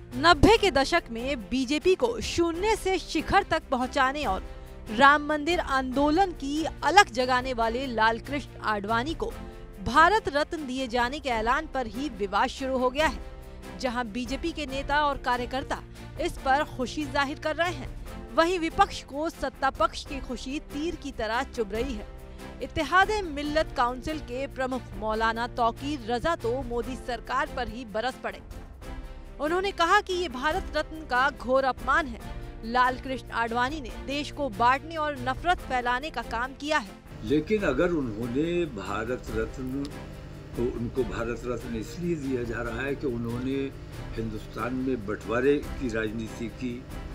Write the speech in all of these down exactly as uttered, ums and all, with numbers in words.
नब्बे के दशक में बीजेपी को शून्य से शिखर तक पहुंचाने और राम मंदिर आंदोलन की अलख जगाने वाले लालकृष्ण आडवाणी को भारत रत्न दिए जाने के ऐलान पर ही विवाद शुरू हो गया है। जहां बीजेपी के नेता और कार्यकर्ता इस पर खुशी जाहिर कर रहे हैं, वहीं विपक्ष को सत्ता पक्ष की खुशी तीर की तरह चुभ रही है। इत्तेहादे मिल्लत काउंसिल के प्रमुख मौलाना तौकीर रजा तो मोदी सरकार पर ही बरस पड़े। उन्होंने कहा कि ये भारत रत्न का घोर अपमान है। लालकृष्ण आडवाणी ने देश को बांटने और नफरत फैलाने का काम किया है। लेकिन अगर उन्होंने भारत रत्न तो उनको भारत रत्न इसलिए दिया जा रहा है कि उन्होंने हिंदुस्तान में बंटवारे की राजनीति की,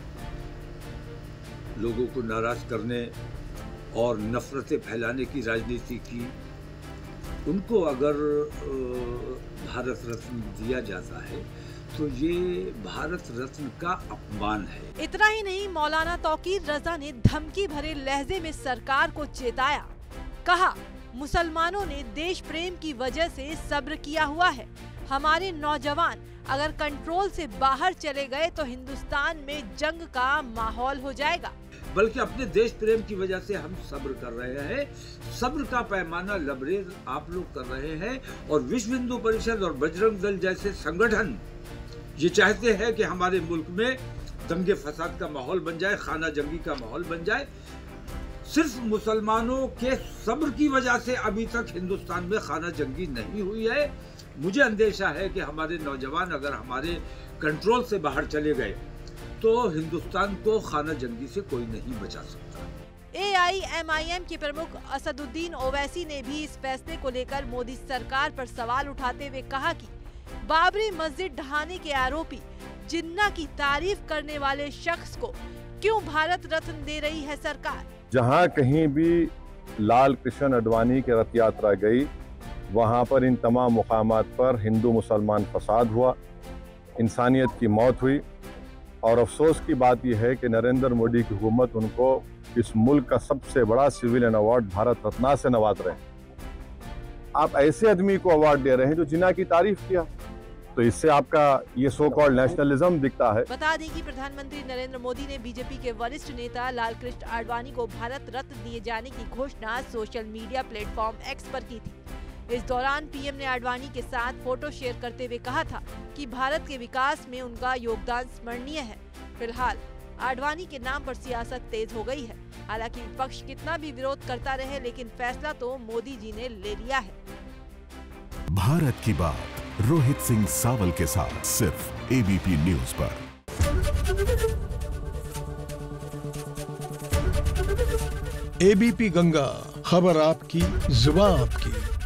लोगों को नाराज करने और नफरतें फैलाने की राजनीति की। उनको अगर भारत रत्न दिया जाता है तो ये भारत रत्न का अपमान है। इतना ही नहीं, मौलाना तौकीर रजा ने धमकी भरे लहजे में सरकार को चेताया। कहा, मुसलमानों ने देश प्रेम की वजह से सब्र किया हुआ है। हमारे नौजवान अगर कंट्रोल से बाहर चले गए तो हिंदुस्तान में जंग का माहौल हो जाएगा। बल्कि अपने देश प्रेम की वजह से हम सब्र कर रहे हैं। सब्र का पैमाना लबरेज आप लोग कर रहे हैं और विश्व हिंदू परिषद और बजरंग दल जैसे संगठन ये चाहते हैं कि हमारे मुल्क में दंगे फसाद का माहौल बन जाए, खाना जंगी का माहौल बन जाए। सिर्फ मुसलमानों के सब्र की वजह से अभी तक हिंदुस्तान में खाना जंगी नहीं हुई है। मुझे अंदेशा है कि हमारे नौजवान अगर हमारे कंट्रोल से बाहर चले गए तो हिंदुस्तान को खाना जंगी से कोई नहीं बचा सकता। ए आई एम आई एम के प्रमुख असदुद्दीन ओवैसी ने भी इस फैसले को लेकर मोदी सरकार पर सवाल उठाते हुए कहा कि बाबरी मस्जिद ढहाने के आरोपी जिन्ना की तारीफ करने वाले शख्स को क्यों भारत रत्न दे रही है सरकार। जहां कहीं भी लाल कृष्ण आडवाणी की रथ यात्रा गई, वहां पर इन तमाम मुकामात पर हिंदू मुसलमान फसाद हुआ, इंसानियत की मौत हुई। और अफसोस की बात यह है कि नरेंद्र मोदी की हुकूमत उनको इस मुल्क का सबसे बड़ा सिविलियन अवार्ड भारत रत्न से नवाज रहे हैं। आप ऐसे आदमी को अवार्ड दे रहे हैं जो जिन्ना की तारीफ किया, तो इससे आपका ये सो कॉल्ड नेशनलिज्म दिखता है। बता दें कि प्रधानमंत्री नरेंद्र मोदी ने बीजेपी के वरिष्ठ नेता लालकृष्ण आडवाणी को भारत रत्न दिए जाने की घोषणा सोशल मीडिया प्लेटफॉर्म एक्स पर की थी। इस दौरान पीएम ने आडवाणी के साथ फोटो शेयर करते हुए कहा था कि भारत के विकास में उनका योगदान स्मरणीय है। फिलहाल आडवाणी के नाम पर सियासत तेज हो गई है। हालांकि विपक्ष कितना भी विरोध करता रहे, लेकिन फैसला तो मोदी जी ने ले लिया है। भारत की बात रोहित सिंह सावल के साथ सिर्फ ए बी पी न्यूज पर। ए बी पी गंगा, खबर आपकी, जुबान आपकी।